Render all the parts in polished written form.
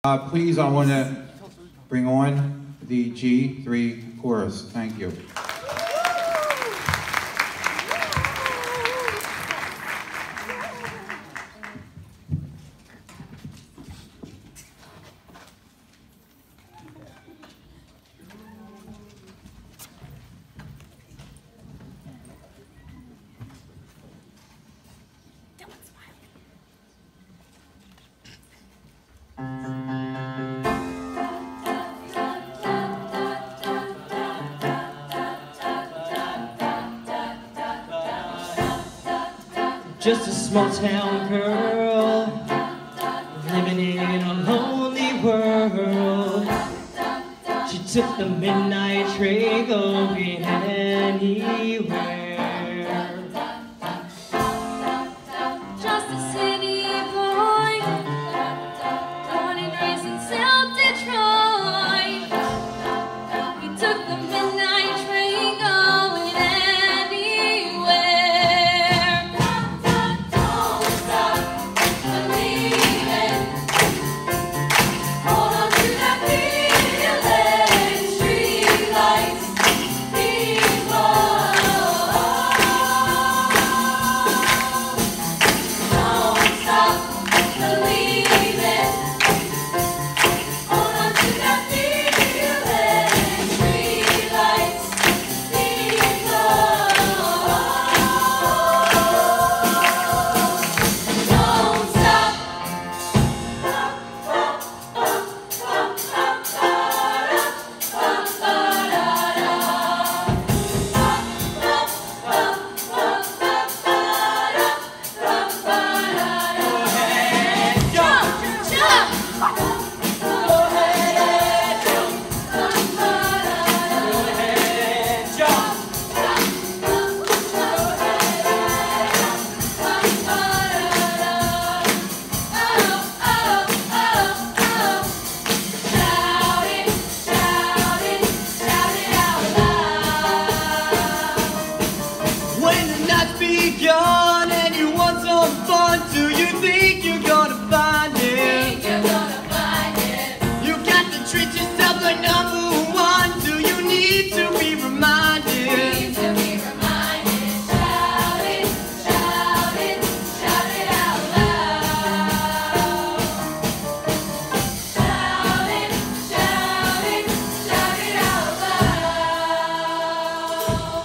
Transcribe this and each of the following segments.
Please, I want to bring on the G3 chorus. Thank you. Just a small town girl living in a lonely world. She took the midnight train going anywhere. Just a city boy, born and raised in South Detroit. He took the midnight train going anywhere. Gone and you want some fun. Do you think you're gonna find it? You got to treat yourself like number one. Do you need to be reminded? Shout it, shout it, shout it out loud. Shout it, shout it, shout it out loud.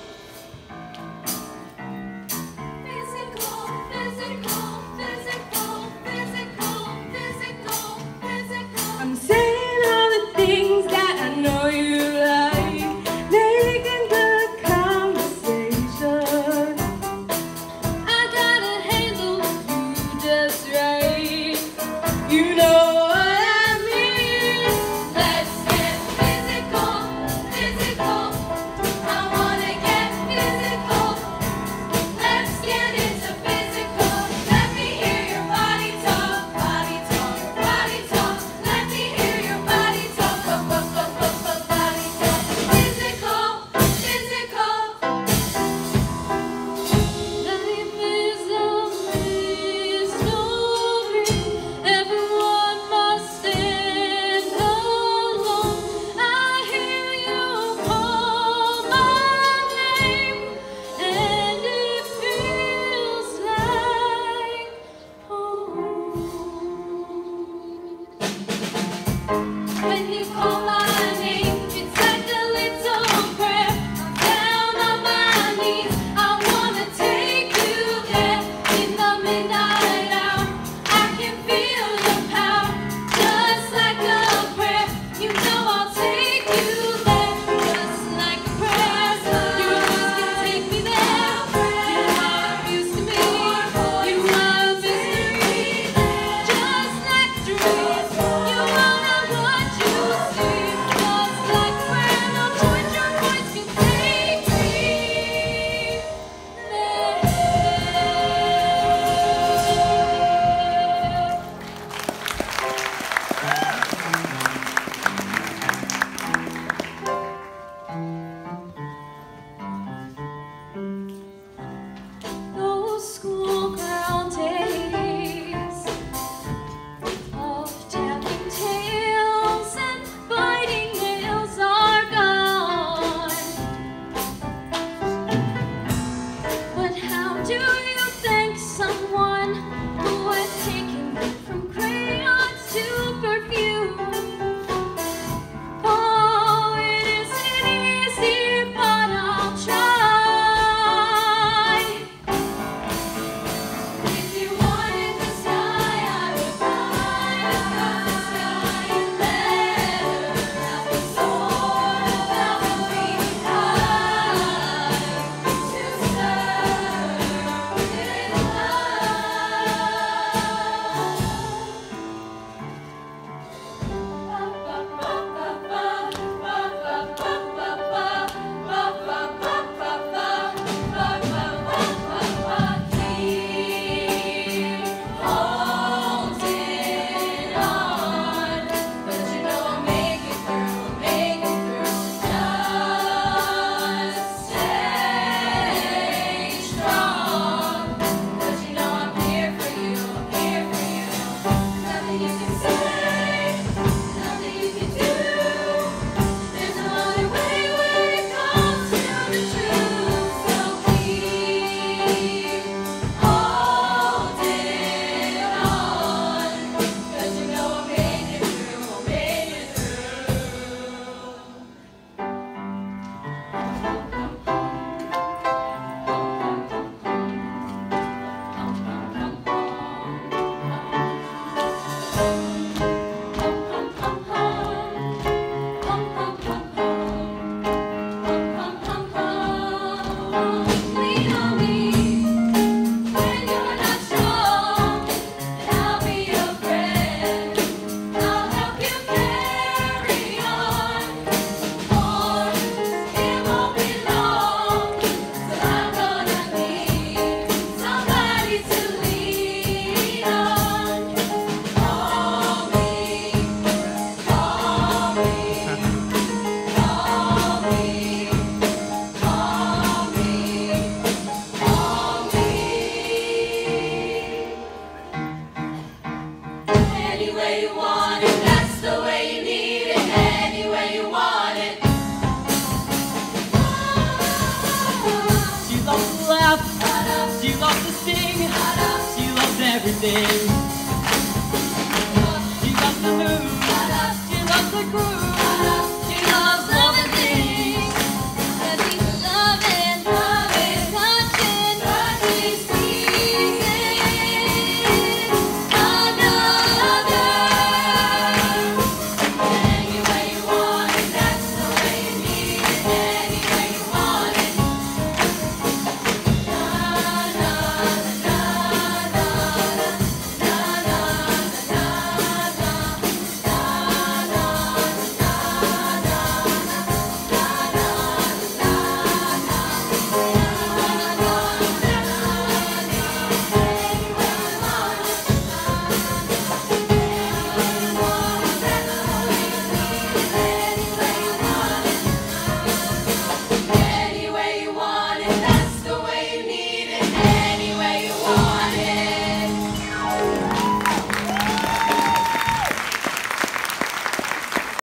Physical, physical, physical, physical, physical, physical. I'm saying all the things that I know you like, making good conversation. I gotta handle you just right. You know what I mean. Let's get physical, physical. I wanna get physical. Let's get into physical. Let me hear your body talk, body talk, body talk. Let me hear your body talk, body talk. Physical, physical. Life is a mystery. Everyone must stand alone. I hear you call my name, and it feels like home. When you call my name, it's like a little prayer. I'm down on my knees. I wanna take you there in the midnight hour. I can feel your power, just like a prayer. You know I'll take you there, just like a prayer. Your voice can take me there. You are abuse to me. You are a mystery, just like a dream. You wanna what everything. She loves the moon, she loves the groove.